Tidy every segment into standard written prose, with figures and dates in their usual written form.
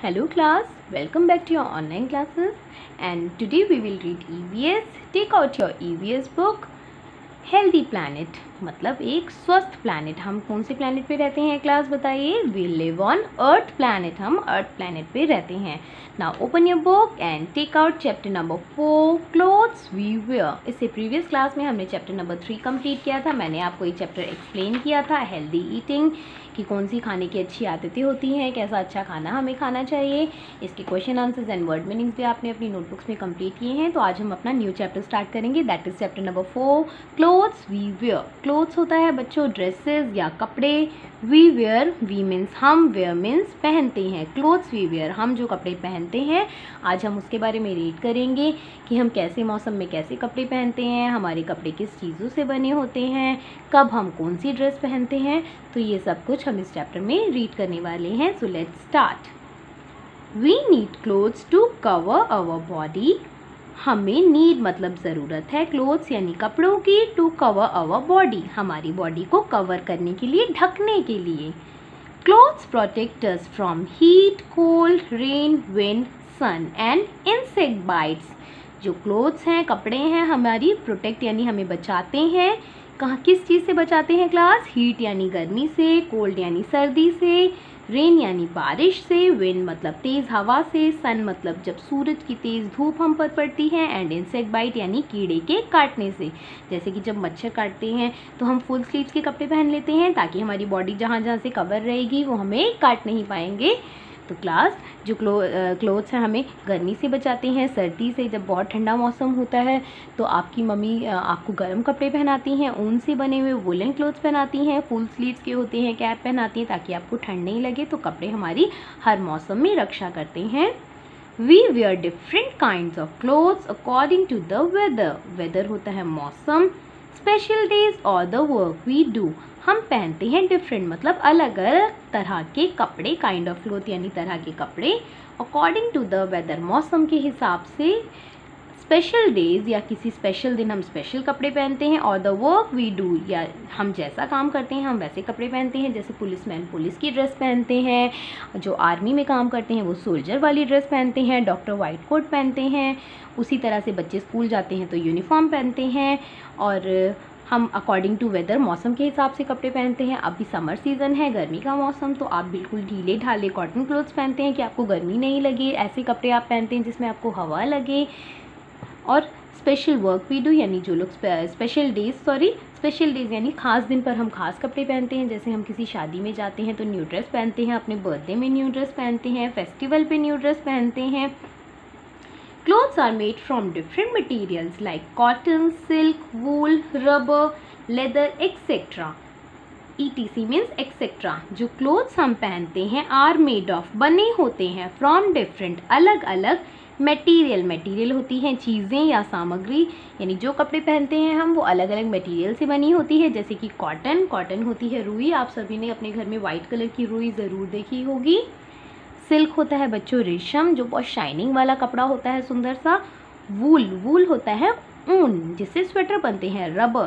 Hello class, welcome back to your online classes and today we will read EVS. Take out your EVS book. Healthy planet मतलब एक स्वस्थ planet. हम कौन से planet पे रहते हैं क्लास बताइए? We live on earth planet. हम अर्थ प्लैनेट पे रहते हैं। Now open your book and take out chapter number 4 clothes we wear. इससे प्रीवियस क्लास में हमने चैप्टर नंबर 3 कंप्लीट किया था। मैंने आपको ये चैप्टर एक्सप्लेन किया था हेल्दी ईटिंग कि कौन सी खाने की अच्छी आदतें होती हैं, कैसा अच्छा खाना हमें खाना चाहिए। इसके question answers and word meanings भी आपने अपनी नोटबुक्स में कंप्लीट किए हैं। तो आज हम अपना न्यू चैप्टर स्टार्ट करेंगे, that is chapter number 4 clothes we wear. Clothes होता है बच्चों ड्रेसेस या कपड़े। वी वेयर, वी मीन्स हम, वेयर मीन्स पहनते हैं। क्लोथ्स वी वेयर हम जो कपड़े पहनते हैं। आज हम उसके बारे में रीड करेंगे कि हम कैसे मौसम में कैसे कपड़े पहनते हैं, हमारे कपड़े किस चीज़ों से बने होते हैं, कब हम कौन सी ड्रेस पहनते हैं। तो ये सब कुछ हम इस चैप्टर में रीड करने वाले हैं। So let's start. We need clothes to cover our body. हमें नीड मतलब ज़रूरत है, क्लोथ्स यानी कपड़ों की, टू कवर आवर बॉडी हमारी बॉडी को कवर करने के लिए, ढकने के लिए। Clothes protect us from heat, cold, rain, wind, sun and insect bites. जो क्लोथ्स हैं, कपड़े हैं, हमारी प्रोटेक्ट यानी हमें बचाते हैं। कहाँ किस चीज़ से बचाते हैं क्लास? हीट यानी गर्मी से, कोल्ड यानी सर्दी से, रेन यानी बारिश से, विंड मतलब तेज़ हवा से, सन मतलब जब सूरज की तेज़ धूप हम पर पड़ती है, एंड इंसेक्ट बाइट यानी कीड़े के काटने से। जैसे कि जब मच्छर काटते हैं तो हम फुल स्लीव्स के कपड़े पहन लेते हैं ताकि हमारी बॉडी जहाँ जहाँ से कवर रहेगी वो हमें काट नहीं पाएंगे। तो क्लास जो क्लोथ्स हैं हमें गर्मी से बचाते हैं, सर्दी से, जब बहुत ठंडा मौसम होता है तो आपकी मम्मी आपको गर्म कपड़े पहनाती हैं, ऊन से बने हुए वुलन क्लोथ्स पहनाती हैं, फुल स्लीव्स के होते हैं, कैप पहनाती हैं ताकि आपको ठंड नहीं लगे। तो कपड़े हमारी हर मौसम में रक्षा करते हैं। We wear different kinds of clothes according to the weather. Weather होता है मौसम, स्पेशल डेज और द वर्क वी डू। हम पहनते हैं डिफरेंट मतलब अलग अलग तरह के कपड़े, काइंड ऑफ क्लोथ यानी तरह के कपड़े, अकॉर्डिंग टू द वेदर मौसम के हिसाब से। स्पेशल डेज या किसी स्पेशल दिन हम स्पेशल कपड़े पहनते हैं, और द वर्क वी डू या हम जैसा काम करते हैं हम वैसे कपड़े पहनते हैं। जैसे पुलिसमैन पुलिस की ड्रेस पहनते हैं, जो आर्मी में काम करते हैं वो सोल्जर वाली ड्रेस पहनते हैं, डॉक्टर वाइट कोट पहनते हैं। उसी तरह से बच्चे स्कूल जाते हैं तो यूनिफॉर्म पहनते हैं। और हम अकॉर्डिंग टू वेदर मौसम के हिसाब से कपड़े पहनते हैं। अभी समर सीज़न है, गर्मी का मौसम, तो आप बिल्कुल ढीले ढाले कॉटन क्लोथ्स पहनते हैं कि आपको गर्मी नहीं लगे। ऐसे कपड़े आप पहनते हैं जिसमें आपको हवा लगे। और स्पेशल वर्क वी डू यानी जो लोग स्पेशल डेज यानी खास दिन पर हम खास कपड़े पहनते हैं। जैसे हम किसी शादी में जाते हैं तो न्यू ड्रेस पहनते हैं, अपने बर्थडे में न्यू ड्रेस पहनते हैं, फेस्टिवल पे न्यू ड्रेस पहनते हैं। Clothes are made from different materials like cotton, silk, wool, rubber, leather, etc. etc means etc. जो clothes हम पहनते हैं are made of बने होते हैं from different अलग अलग मटेरियल। मटेरियल होती हैं चीज़ें या सामग्री, यानी जो कपड़े पहनते हैं हम वो अलग अलग मटेरियल से बनी होती है। जैसे कि कॉटन होती है रुई, आप सभी ने अपने घर में वाइट कलर की रुई ज़रूर देखी होगी। सिल्क होता है बच्चों रेशम, जो बहुत शाइनिंग वाला कपड़ा होता है सुंदर सा। वूल होता है ऊन, जिससे स्वेटर बनते हैं।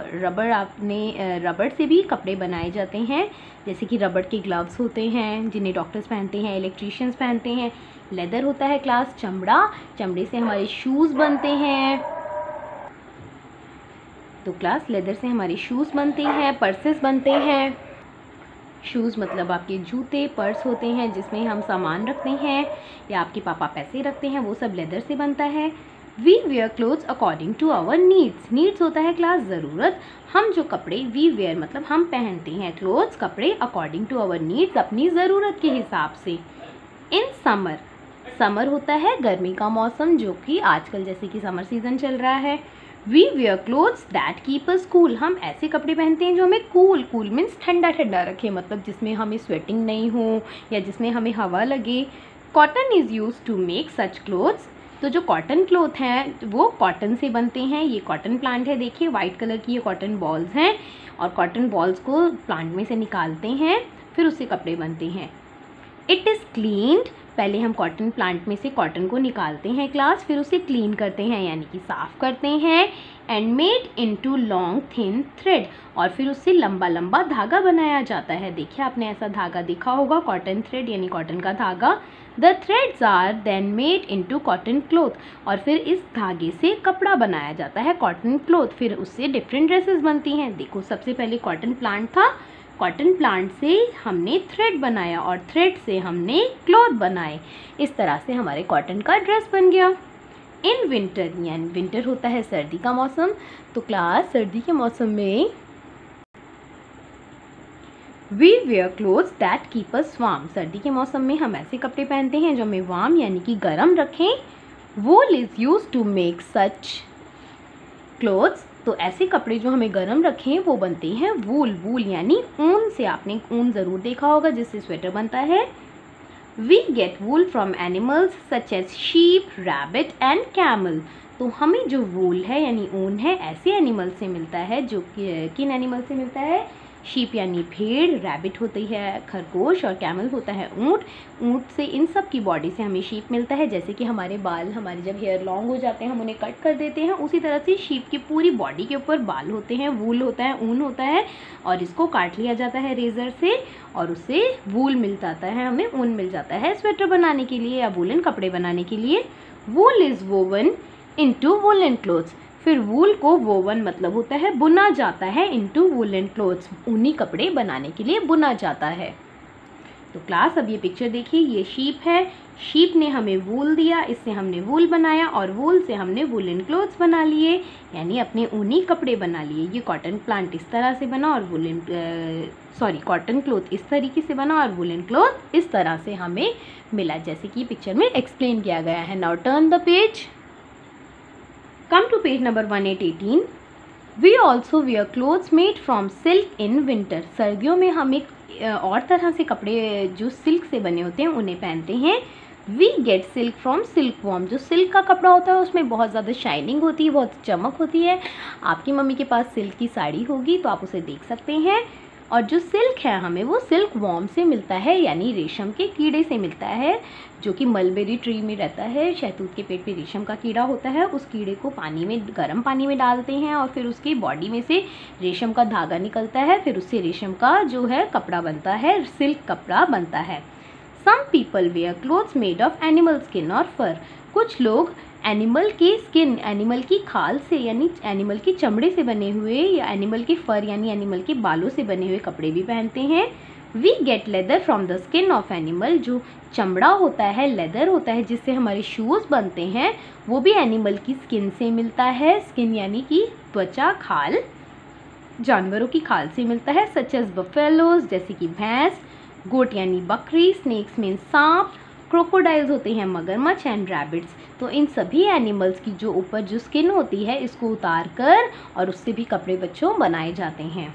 रबड़ से भी कपड़े बनाए जाते हैं, जैसे कि रबड़ के ग्लव्स होते हैं जिन्हें डॉक्टर्स पहनते हैं, इलेक्ट्रीशियंस पहनते हैं। लेदर होता है क्लास चमड़े से हमारे शूज़ बनते हैं। तो क्लास लेदर से हमारे शूज़ बनते हैं, पर्सेस बनते हैं। शूज़ मतलब आपके जूते, पर्स होते हैं जिसमें हम सामान रखते हैं या आपके पापा पैसे रखते हैं, वो सब लेदर से बनता है। We wear clothes according to our needs होता है क्लास ज़रूरत। हम जो कपड़े वी वेयर मतलब हम पहनते हैं, क्लोथ्स कपड़े, अकॉर्डिंग टू आवर नीड्स अपनी ज़रूरत के हिसाब से। इन समर होता है गर्मी का मौसम, जो कि आजकल जैसे कि समर सीज़न चल रहा है। We wear clothes that keep us cool. हम ऐसे कपड़े पहनते हैं जो हमें कूल मीन्स ठंडा रखे, मतलब जिसमें हमें स्वेटिंग नहीं हो या जिसमें हमें हवा लगे। Cotton is used to make such clothes. तो जो कॉटन क्लोथ हैं वो कॉटन से बनते हैं। ये कॉटन प्लांट है, देखिए वाइट कलर की ये कॉटन बॉल्स हैं, और कॉटन बॉल्स को प्लांट में से निकालते हैं, फिर उससे कपड़े बनते हैं। इट इज़ क्लीन्ड पहले हम कॉटन प्लांट में से कॉटन को निकालते हैं क्लास, फिर उसे क्लीन करते हैं यानी कि साफ़ करते हैं, and made into long thin thread, और फिर उससे लंबा लंबा धागा बनाया जाता है। देखिए आपने ऐसा धागा देखा होगा, कॉटन थ्रेड यानी कॉटन का धागा। The threads are then made into cotton cloth, और फिर इस धागे से कपड़ा बनाया जाता है कॉटन क्लोथ, फिर उससे डिफरेंट ड्रेसेस बनती हैं। देखो सबसे पहले कॉटन प्लांट था, कॉटन प्लांट से हमने थ्रेड बनाया और थ्रेड से हमने क्लॉथ बनाए, इस तरह से हमारे कॉटन का ड्रेस बन गया। इन विंटर, यानी विंटर होता है सर्दी का मौसम, तो क्लास सर्दी के मौसम में we wear clothes that keep us warm, सर्दी के मौसम में हम ऐसे कपड़े पहनते हैं जो हमें वार्म यानी कि गर्म रखें। Wool is used to make such clothes, तो ऐसे कपड़े जो हमें गर्म रखें वो बनते हैं वूल। वूल यानी ऊन से, आपने ऊन ज़रूर देखा होगा जिससे स्वेटर बनता है। We get wool from animals such as sheep, rabbit and camel, तो हमें जो वूल है यानी ऊन है ऐसे एनिमल से मिलता है, जो किन एनिमल से मिलता है? शीप यानी भेड़, रैबिट होती है खरगोश, और कैमल होता है ऊँट। ऊँट से, इन सब की बॉडी से हमें शीप मिलता है, जैसे कि हमारे बाल, हमारे जब हेयर लॉन्ग हो जाते हैं हम उन्हें कट कर देते हैं, उसी तरह से शीप की पूरी बॉडी के ऊपर बाल होते हैं, वूल होता है, ऊन होता है, और इसको काट लिया जाता है रेज़र से और उससे वूल मिल जाता है, हमें ऊन मिल जाता है स्वेटर बनाने के लिए या वूलन कपड़े बनाने के लिए। Wool is woven into woollen clothes, फिर वूल को वोवन मतलब होता है बुना जाता है, इनटू वूलन क्लोथ्स, ऊनी कपड़े बनाने के लिए बुना जाता है। तो क्लास अब ये पिक्चर देखिए, ये शीप है, शीप ने हमें वूल दिया, इससे हमने वूल बनाया और वूल से हमने वूलन क्लोथ्स बना लिए, यानी अपने ऊनी कपड़े बना लिए। ये कॉटन प्लांट इस तरह से बना और कॉटन क्लोथ इस तरीके से बना और वूलन क्लोथ इस तरह से हमें मिला, जैसे कि पिक्चर में एक्सप्लेन किया गया है। Now turn the page, come to page number 118. We also wear clothes made from silk in winter. सर्दियों में हम एक और तरह से कपड़े जो सिल्क से बने होते हैं उन्हें पहनते हैं। We get silk from silkworm, जो सिल्क का कपड़ा होता है उसमें बहुत ज़्यादा शाइनिंग होती है, बहुत चमक होती है। आपकी मम्मी के पास सिल्क की साड़ी होगी तो आप उसे देख सकते हैं। और जो सिल्क है हमें वो सिल्क वॉर्म से मिलता है, यानी रेशम के कीड़े से मिलता है, जो कि मलबेरी ट्री में रहता है। शहतूत के पेट पे रेशम का कीड़ा होता है, उस कीड़े को पानी में, गर्म पानी में डालते हैं और फिर उसकी बॉडी में से रेशम का धागा निकलता है, फिर उससे रेशम का जो है कपड़ा बनता है, सिल्क कपड़ा बनता है। Some people wear clothes made of animal skin और फर, कुछ लोग एनिमल की स्किन, एनिमल की खाल से यानी एनिमल की चमड़े से बने हुए, या एनिमल के फर यानी एनिमल के बालों से बने हुए कपड़े भी पहनते हैं। We get leather from the skin of animal, जो चमड़ा होता है, लेदर होता है जिससे हमारे शूज़ बनते हैं, वो भी एनिमल की स्किन से मिलता है। स्किन यानी कि त्वचा, खाल, जानवरों की खाल से मिलता है, सच एज बफेलोज जैसे कि भैंस, गोट यानी बकरी, स्नेक्स मीन सांप, क्रोकोडाइल्स होते हैं मगरमच्छ, एंड रैबिट्स। तो इन सभी एनिमल्स की जो ऊपर जो स्किन होती है इसको उतार कर और उससे भी कपड़े बच्चों बनाए जाते हैं।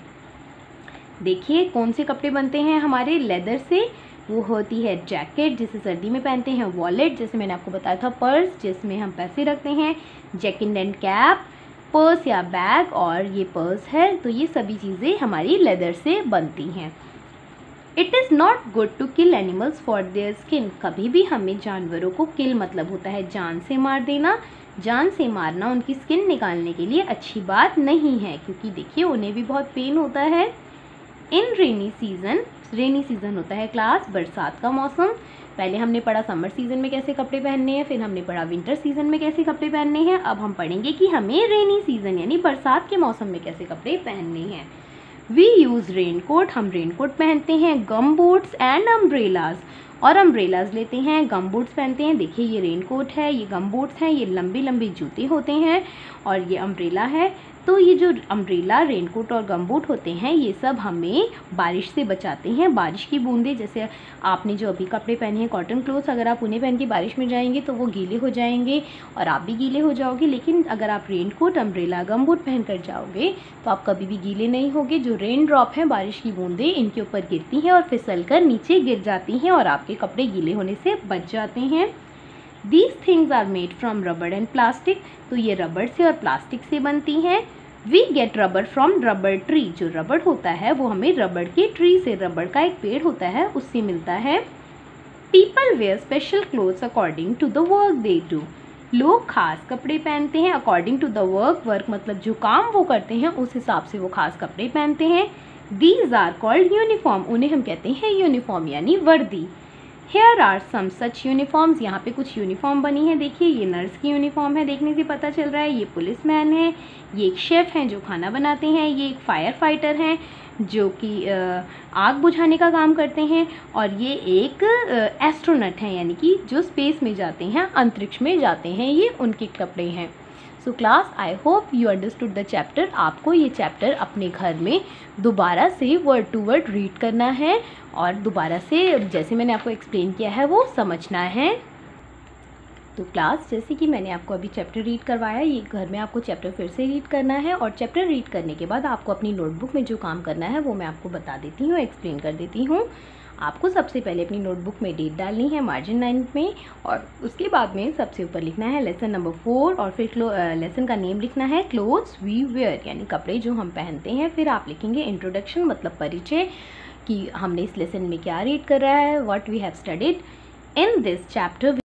देखिए कौन से कपड़े बनते हैं हमारे लेदर से, वो होती है जैकेट जिसे सर्दी में पहनते हैं, वॉलेट जैसे मैंने आपको बताया था, पर्स जिसमें हम पैसे रखते हैं, जैकेट एंड कैप, पर्स या बैग, और ये पर्स है, तो ये सभी चीज़ें हमारी लेदर से बनती हैं। It is not good to kill animals for their skin, कभी भी हमें जानवरों को, किल मतलब होता है जान से मार देना, जान से मारना उनकी स्किन निकालने के लिए अच्छी बात नहीं है, क्योंकि देखिए उन्हें भी बहुत पेन होता है। इन रेनी सीज़न, रेनी सीज़न होता है क्लास बरसात का मौसम। पहले हमने पढ़ा समर सीज़न में कैसे कपड़े पहनने हैं, फिर हमने पढ़ा विंटर सीज़न में कैसे कपड़े पहनने हैं, अब हम पढ़ेंगे कि हमें रेनी सीज़न यानी बरसात के मौसम में कैसे कपड़े पहनने हैं। वी यूज़ रेन कोट, हम रेन कोट पहनते हैं, गम बूट्स एंड अम्ब्रेलाज, और अम्ब्रेलाज लेते हैं, गम बूट्स पहनते हैं। देखिए ये रेन कोट है, ये गम बूट्स हैं, ये लंबी लंबी जूते होते हैं, और ये अम्ब्रेला है। तो ये जो अम्ब्रेला, रेन कोट और गम बूट होते हैं ये सब हमें बारिश से बचाते हैं। बारिश की बूंदें, जैसे आपने जो अभी कपड़े पहने हैं कॉटन क्लोथ्स, अगर आप उन्हें पहन के बारिश में जाएंगे तो वो गीले हो जाएंगे और आप भी गीले हो जाओगे, लेकिन अगर आप raincoat, umbrella, gum boot पहन कर जाओगे तो आप कभी भी गीले नहीं होगे। जो रेन ड्रॉप हैं, बारिश की बूंदें, इनके ऊपर गिरती हैं और फिसल कर नीचे गिर जाती हैं और आपके कपड़े गीले होने से बच जाते हैं। These things are made from rubber and plastic, तो ये रबड़ से और प्लास्टिक से बनती हैं। We get rubber from rubber tree, जो रबड़ होता है वो हमें रबड़ के ट्री से, रबड़ का एक पेड़ होता है उससे मिलता है। People wear special clothes according to the work they do. लोग खास कपड़े पहनते हैं अकॉर्डिंग टू द वर्क मतलब जो काम वो करते हैं उस हिसाब से वो खास कपड़े पहनते हैं। दीज आर कॉल्ड यूनिफॉर्म, उन्हें हम कहते हैं यूनिफॉर्म यानी वर्दी। Here are some such uniforms, यहाँ पे कुछ यूनिफॉर्म बनी है। देखिए ये नर्स की यूनिफॉर्म है, देखने से पता चल रहा है। ये पुलिसमैन है, ये एक शेफ़ हैं जो खाना बनाते हैं, ये एक फायर फाइटर हैं जो कि आग बुझाने का काम करते हैं, और ये एक एस्ट्रोनट हैं यानी कि जो स्पेस में जाते हैं, अंतरिक्ष में जाते हैं, ये उनके कपड़े हैं। So class, I hope you understood the chapter. आपको ये चैप्टर अपने घर में दोबारा से वर्ड टू वर्ड रीड करना है और दोबारा से जैसे मैंने आपको एक्सप्लेन किया है वो समझना है। तो क्लास, जैसे कि मैंने आपको अभी चैप्टर रीड करवाया, ये घर में आपको चैप्टर फिर से रीड करना है और चैप्टर रीड करने के बाद आपको अपनी नोटबुक में जो काम करना है वो मैं आपको बता देती हूँ, एक्सप्लेन कर देती हूँ। आपको सबसे पहले अपनी नोटबुक में डेट डालनी है मार्जिन 9 में, और उसके बाद में सबसे ऊपर लिखना है लेसन नंबर 4 और फिर लेसन का नेम लिखना है क्लोथ्स वी वेयर यानी कपड़े जो हम पहनते हैं। फिर आप लिखेंगे इंट्रोडक्शन मतलब परिचय कि हमने इस लेसन में क्या रीड कर रहा है, what we have studied in this chapter.